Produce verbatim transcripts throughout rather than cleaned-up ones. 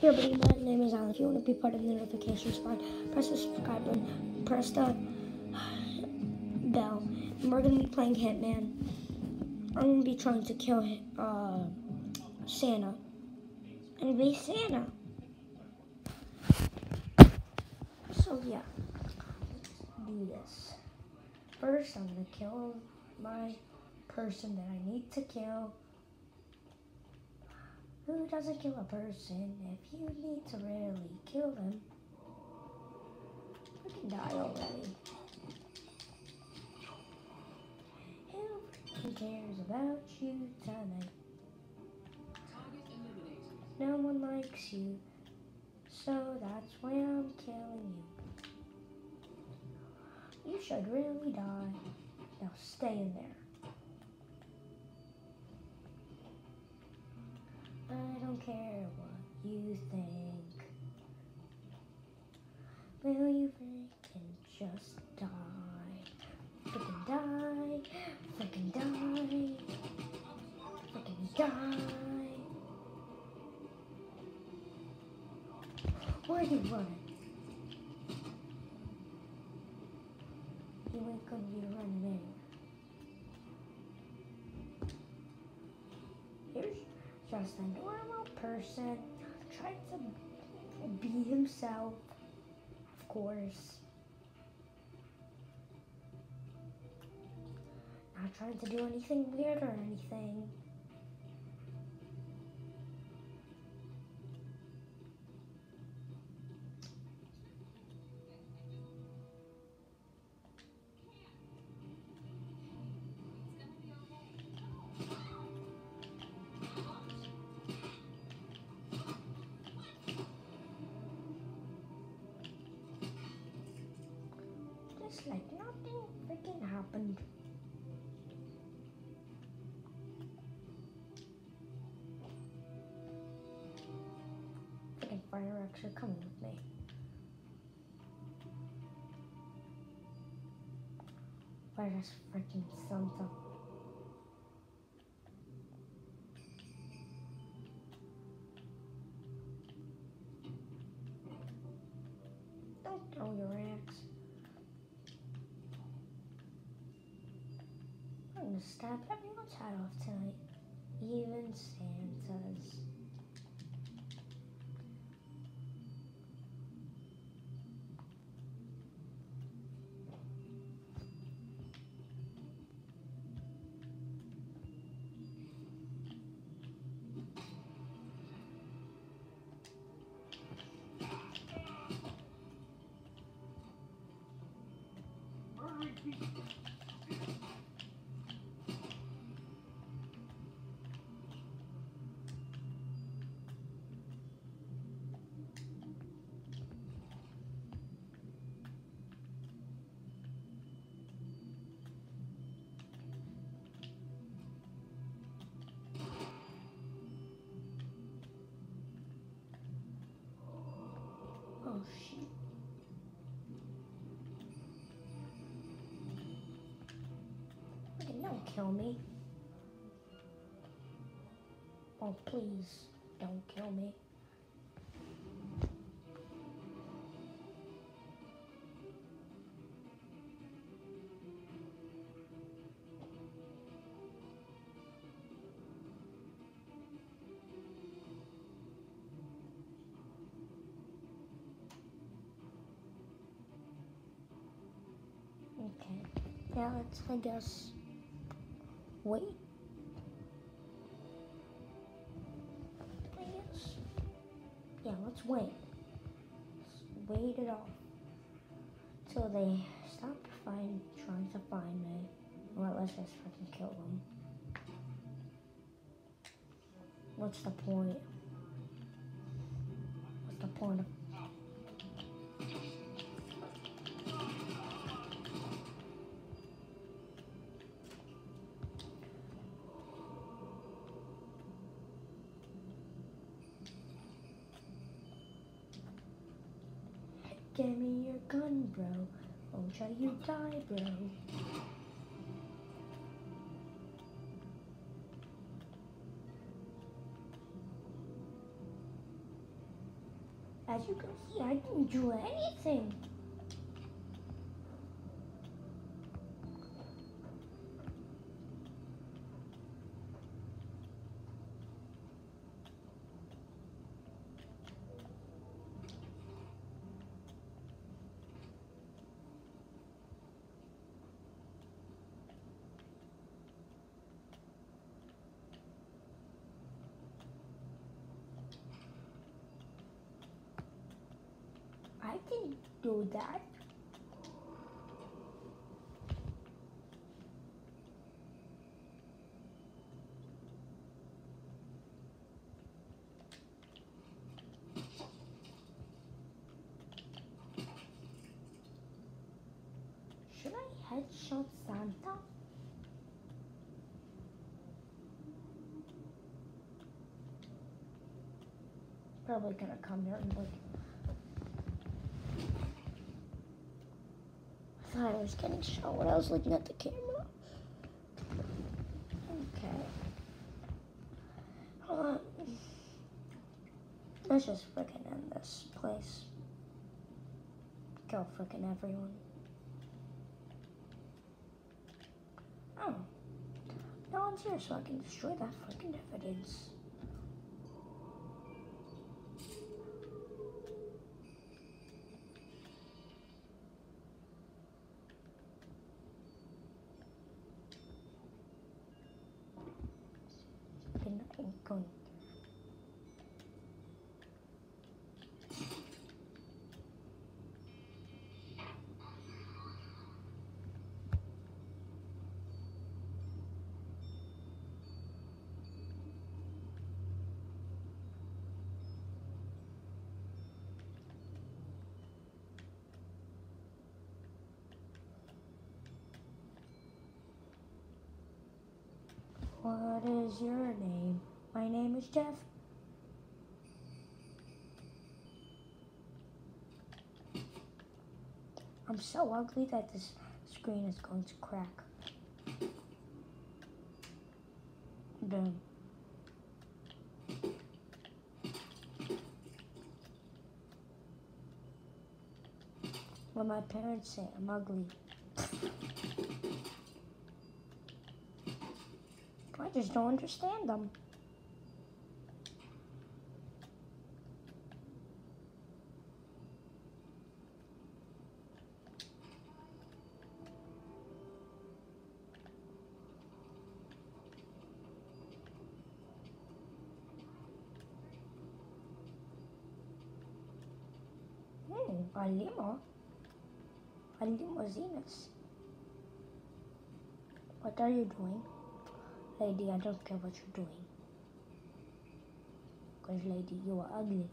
Hey everybody, my name is Alan. If you want to be part of the notification squad, press the subscribe button, press the bell, and we're going to be playing Hitman. I'm going to be trying to kill uh, Santa, and be Santa. So yeah, let's do this. First, I'm going to kill my person that I need to kill. Who doesn't kill a person if you need to really kill them? I can die already. Who cares about you tonight? No one likes you, so that's why I'm killing you. You should really die. Now stay in there. I don't care what you think. Will you freaking just die? Freaking die. Freaking die. Freaking die. Where are you running? You ain't gonna be running anywhere. Here's just a normal person trying to be himself, of course. Not trying to do anything weird or anything. Just like nothing freaking happened. Freaking fireworks are coming with me. Where's freaking Santa? Don't throw your axe. I'm gonna stab everyone's head off tonight, even Santa's. Oh shit. Okay, don't kill me. Oh please, don't kill me. Okay, yeah, let's, I guess, wait. I guess. Yeah, let's wait. Let's wait it off till they stop find, trying to find me. Or let's just freaking kill them. What's the point? What's the point of... Give me your gun, bro. Won't try you die, bro. As you can see, I didn't do anything. I didn't do that. Should I headshot Santa? Probably gonna come here and look. I thought I was getting shot when I was looking at the camera. Okay. Uh, let's just freaking end this place. Kill freaking everyone. Oh. No one's here, so I can destroy that freaking evidence. Going. What is your name? My name is Jeff. I'm so ugly that this screen is going to crack. Boom. When my parents say I'm ugly, I just don't understand them. Hmm, a limo? A limousines. What are you doing? Lady, I don't care what you're doing. Because, lady, you are ugly.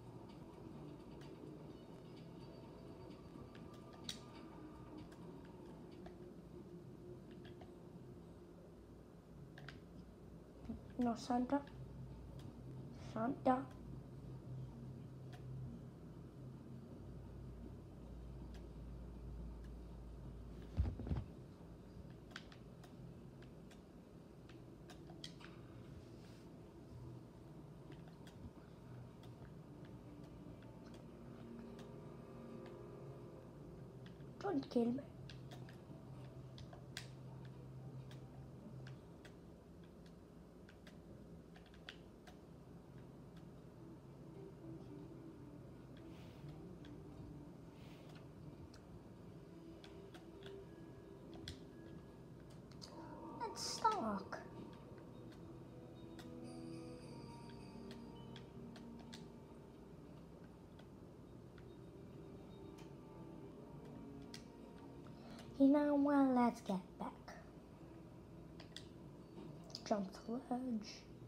No, Santa. Santa. Don't kill me. Let's talk. You know what? Let's get back. Jump the ledge.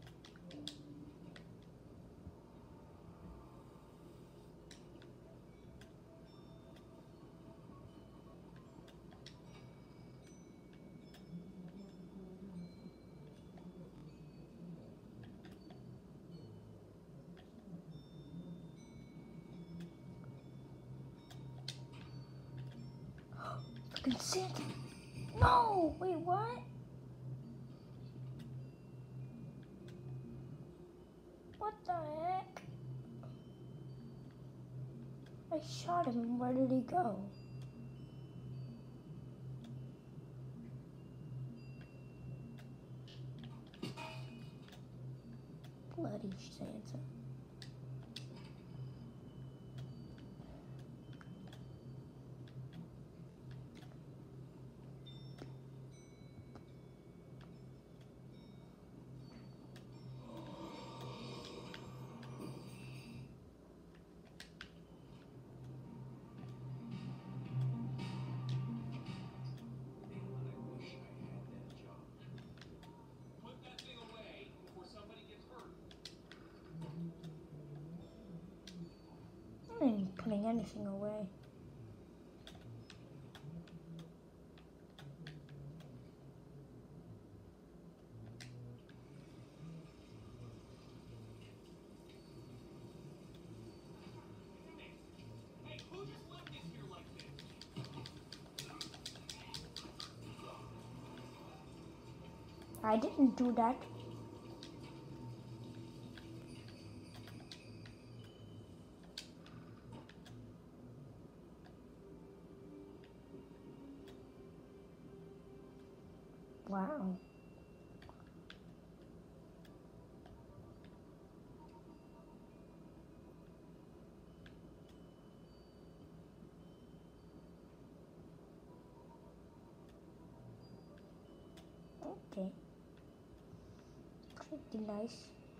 Fucking Santa. No! Wait, what? What the heck? I shot him. Where did he go? Bloody Santa. I ain't putting anything away. I didn't do that. Wow. Okay. Pretty nice.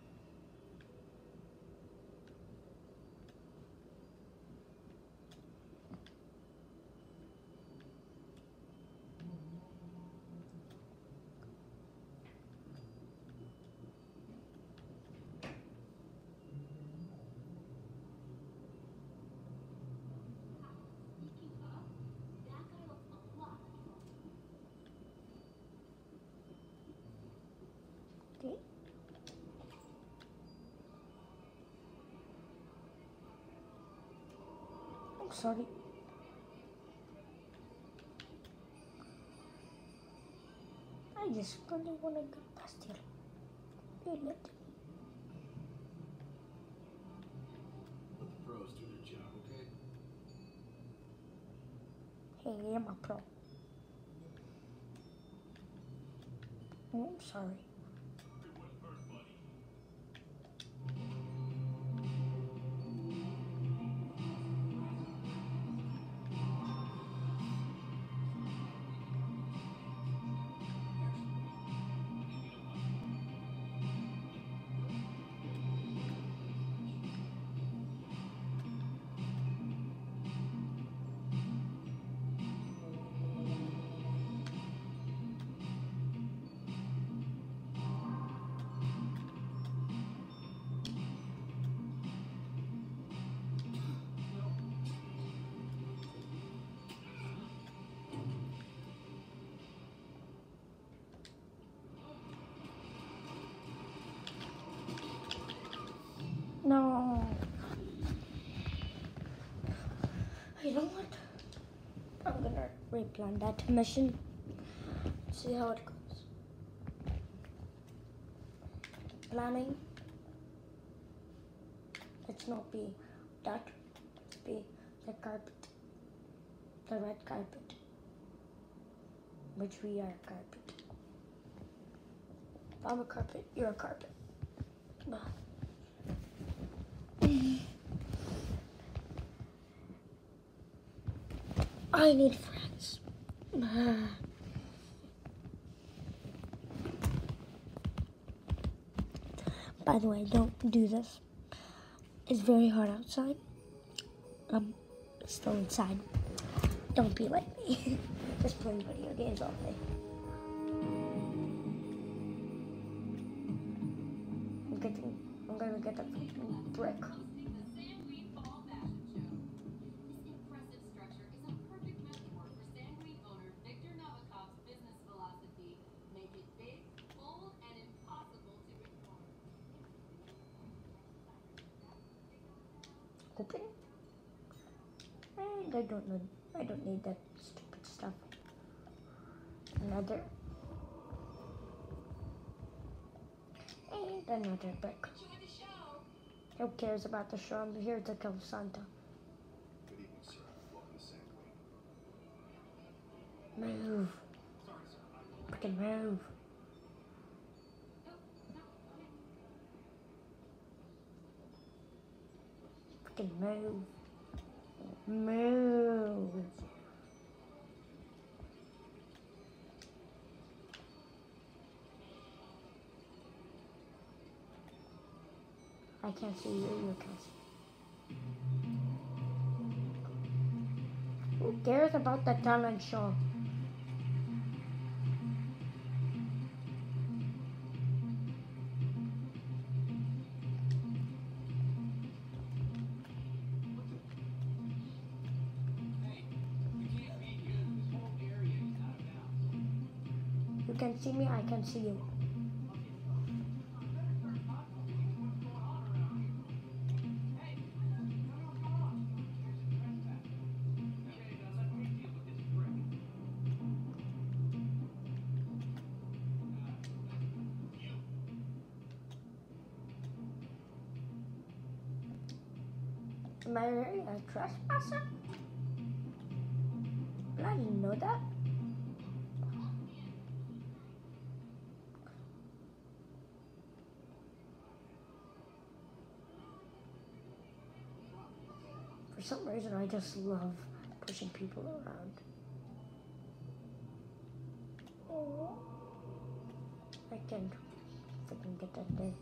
Okay. I'm sorry. I just really want to get past here. Idiot. Let the pros do their job, okay? Hey, I'm a pro. Oh, I'm sorry. No. You know what? I'm gonna replan that mission. See how it goes. Planning. Let's not be that. Let's be the carpet. The red carpet. Which we are carpet. I'm a carpet. You're a carpet. I need friends. By the way, don't do this. It's very hot outside. I'm still inside. Don't be like me. Just playing video games all day. I'm getting, I'm gonna get a freaking brick. Open. And I don't know. I don't need that stupid stuff. Another. And another brick. Who cares about the show? I'm here to kill Santa. move. Freaking move. Freaking move. Move. I can't see you, you can see. Who cares about the talent show? You can see me, I can see you. Am I really a trespasser? I didn't know that. For some reason, I just love pushing people around. Oh, I can't freaking get that thing.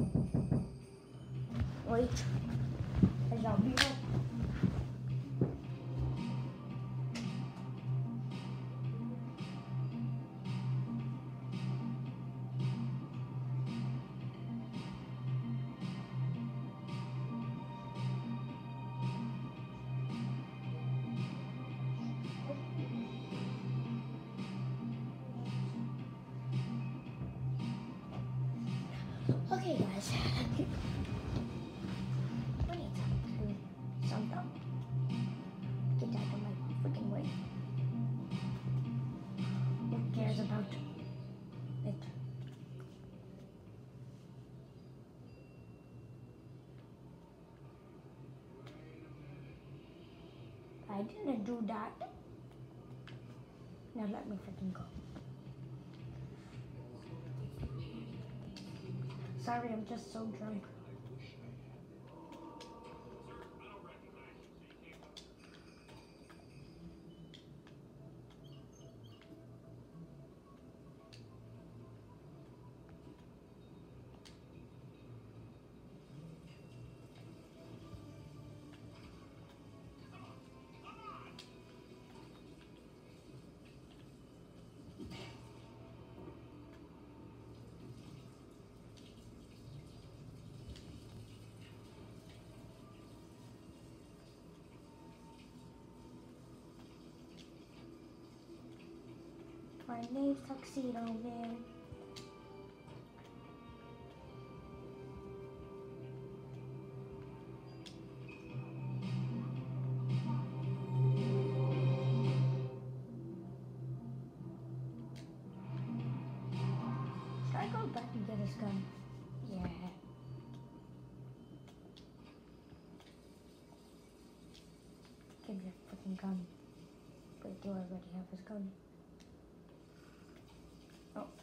Wait, I'll be right. Okay, guys. I need to do something. Get out of my freaking way. Who cares about it? I didn't do that. Now let me freaking go. Sorry, I'm just so drunk. My name's Tuxedo Man. Should I go back and get his gun? Yeah. Give me that freaking gun. Wait, do I already have his gun? Oh. Okay.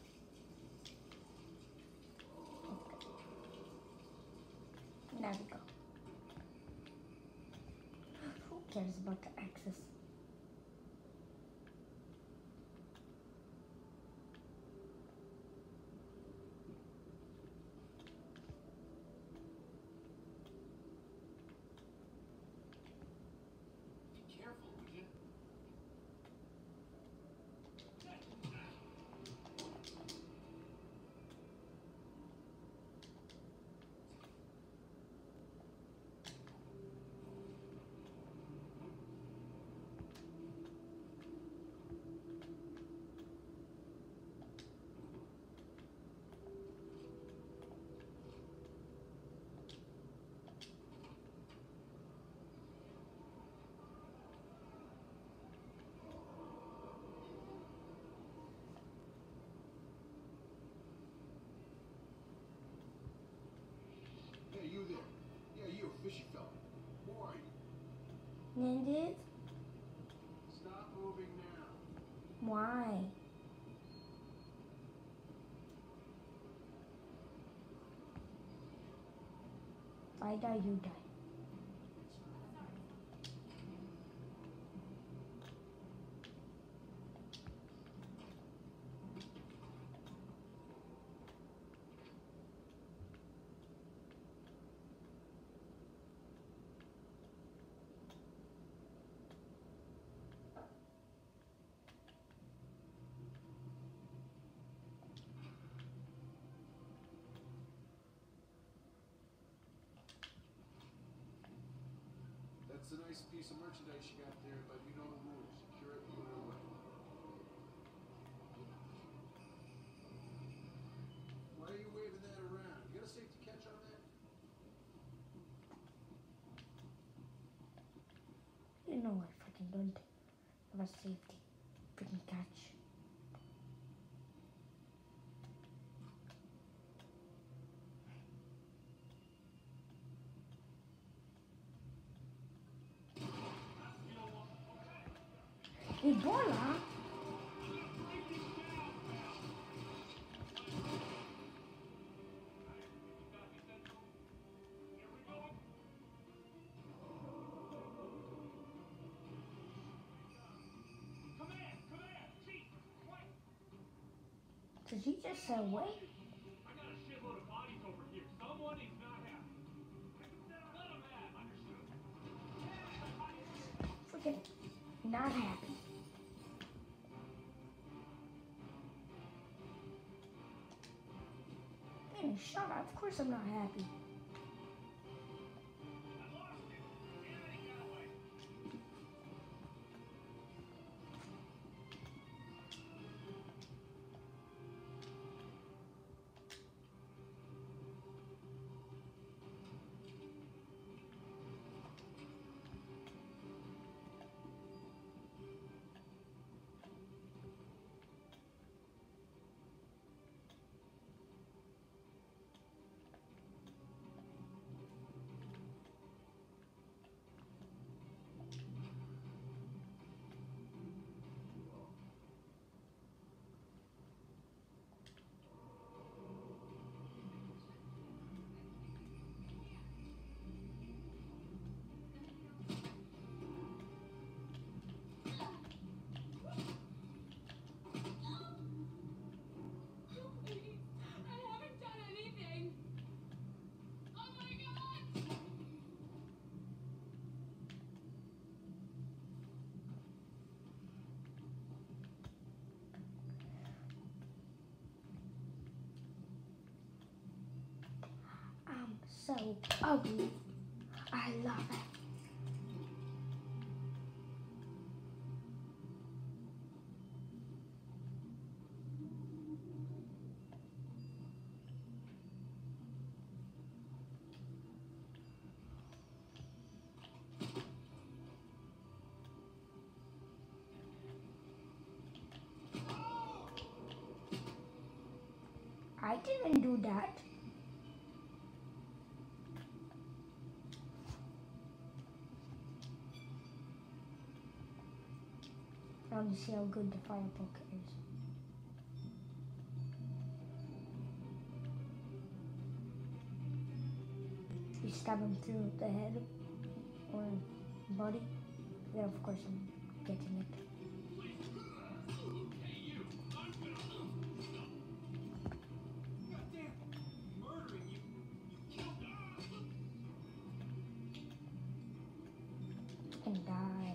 There we go. Who cares about the axis? Be careful, would you? Hey, you there. Yeah, you, fishy fella. Who are you? Ninjas? Stop moving now. Why? If I die, you die. That's a nice piece of merchandise you got there, but you know the rules. Secure it and put it away. Why are you waving that around? You got a safety catch on that? You know I freaking don't have a safety freaking catch. Ebola? Did he just say wait? I got a shitload of bodies over here. Someone is not happy. Let them have, understood. Freaking not happy. Man, shut up. Of course I'm not happy. I lost it. Damn it, he got away. I'm so ugly. I love it. I didn't do that. Now you see how good the fire poke is. You stab him through the head or body, then of course I'm getting it. And die.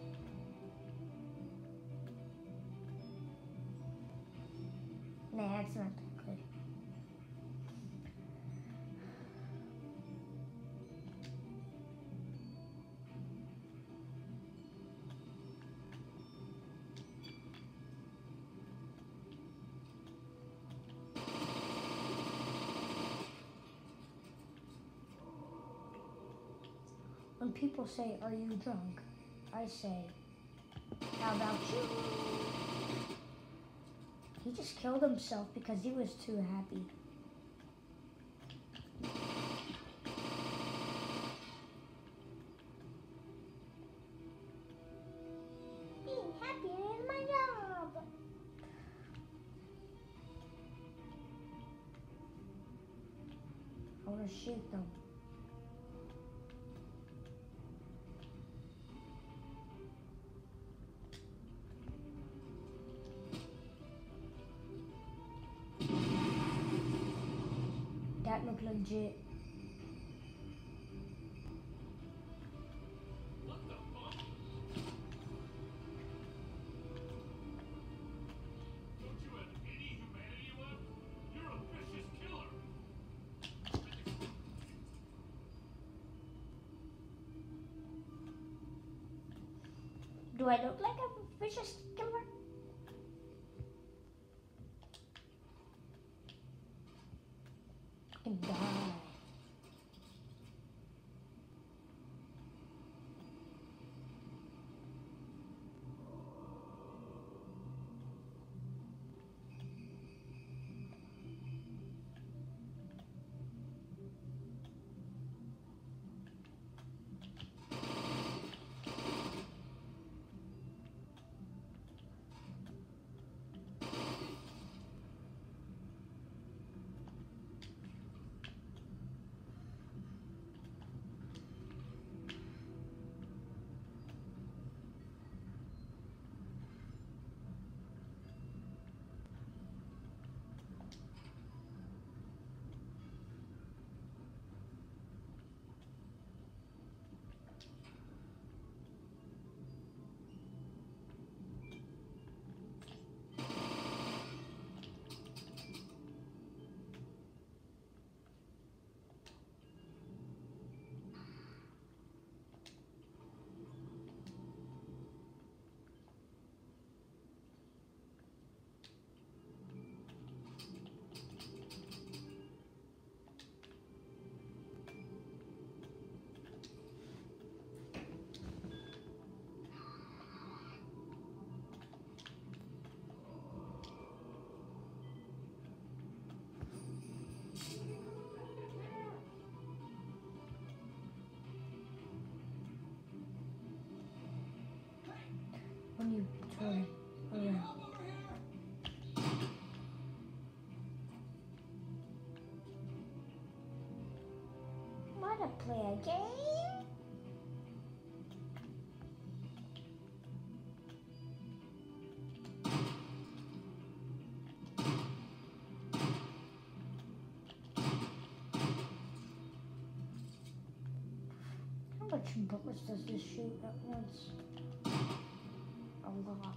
Nah, it's not that good. When people say, "Are you drunk?" I say, "How about you?" He just killed himself because he was too happy. Being happy is my job. shoot them. That looked legit. What the fuck? Don't you have any humanity left? You're a vicious killer. Do I look like a vicious killer? I can die. When you turn around. Wanna play a game? How much bullets does this shoot at once? A lot.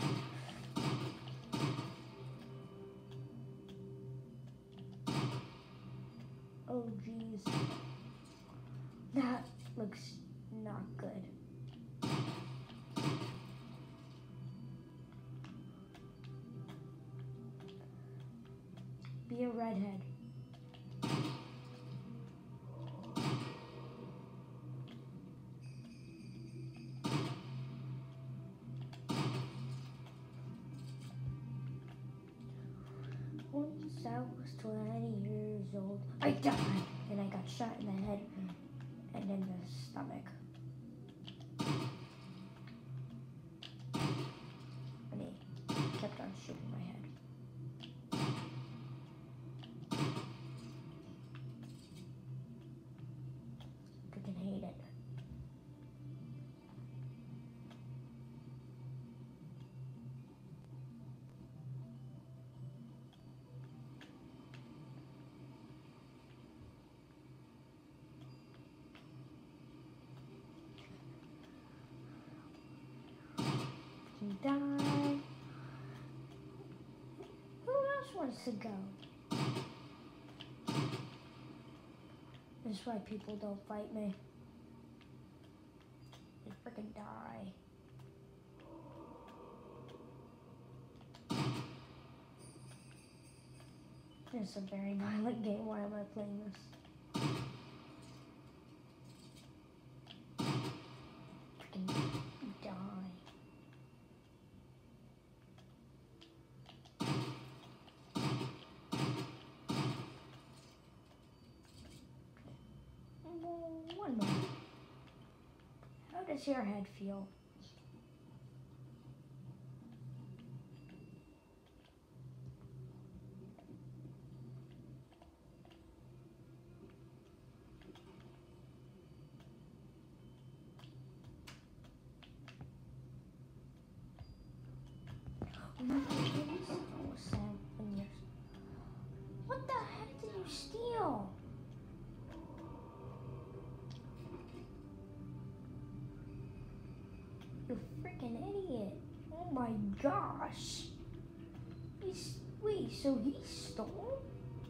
Oh geez. That looks not good. Be a redhead. Once I was twenty years old, I died, and I got shot in the head and in the stomach. And he kept on shooting my head. Freaking hate it. Die. Who else wants to go? That's why people don't fight me. They freaking die. It's a very violent game. Why am I playing this? Freaking die. One more. How does your head feel? Oh, seven years. What the heck did you steal? You freaking idiot. Oh my gosh. He's, wait, so he stole?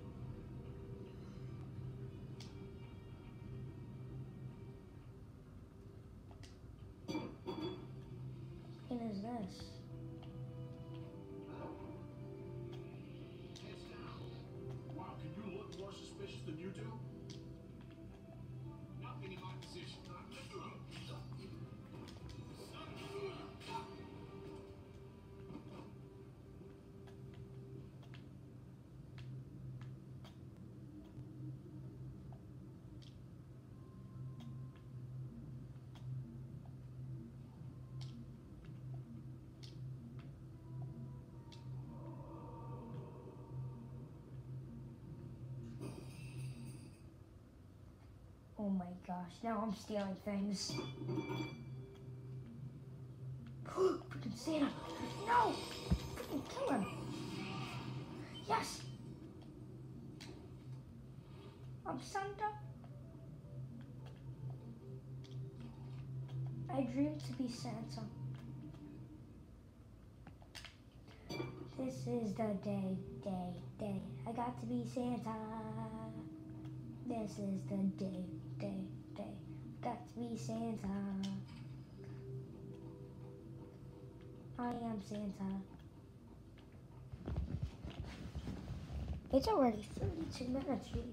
What is this? Wow, can you look more suspicious than you do? Nothing in my position. Oh my gosh, now I'm stealing things. Freaking Santa! No! Freaking kill him! Yes! I'm Santa. I dream to be Santa. This is the day, day, day. I got to be Santa. This is the day, day, day. Got to be Santa. I am Santa. It's already thirty-two minutes, jeez.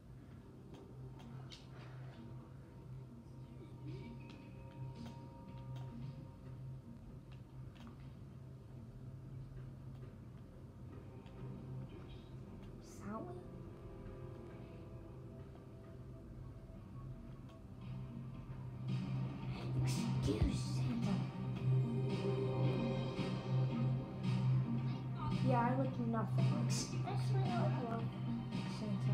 Sally? Excuse Santa. Yeah, I like nothing. Actually, I like love Santa.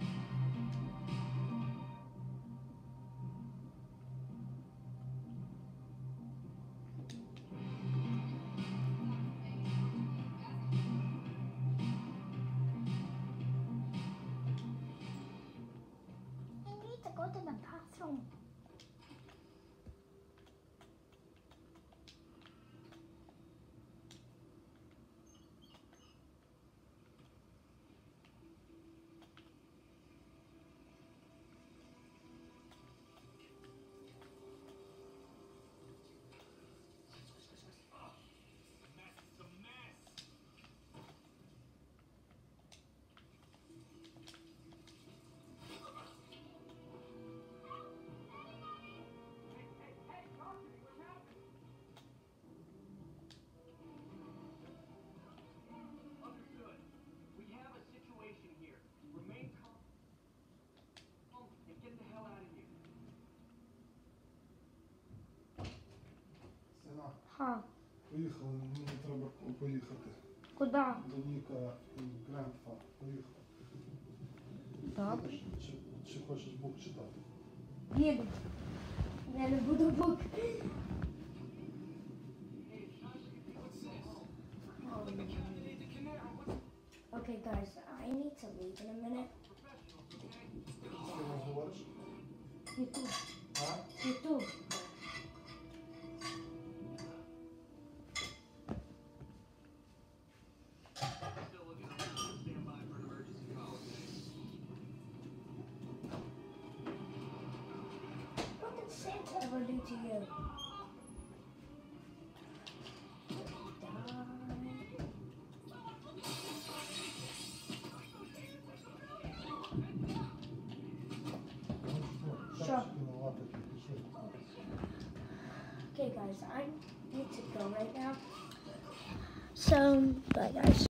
I need to go to the bathroom. It's a mess. Hey, hey, hey, talk to me. What's happening? Understood. We have a situation here. Remain calm and get the hell out of here. Сина, Ха, поїхали, мені треба поїхати. куда? До Ніка і Грандфа. Поїхали. Добре. Чи, чи хочеш бук читати? Їду. Я не буду бук. Okay, guys, I need to leave in a minute. З ким говориш? YouTube, А? YouTube. Still looking around. Stand by for an emergency call. What did Santa ever do to you? Що? Okay, guys, I need to go right now. So, bye, guys.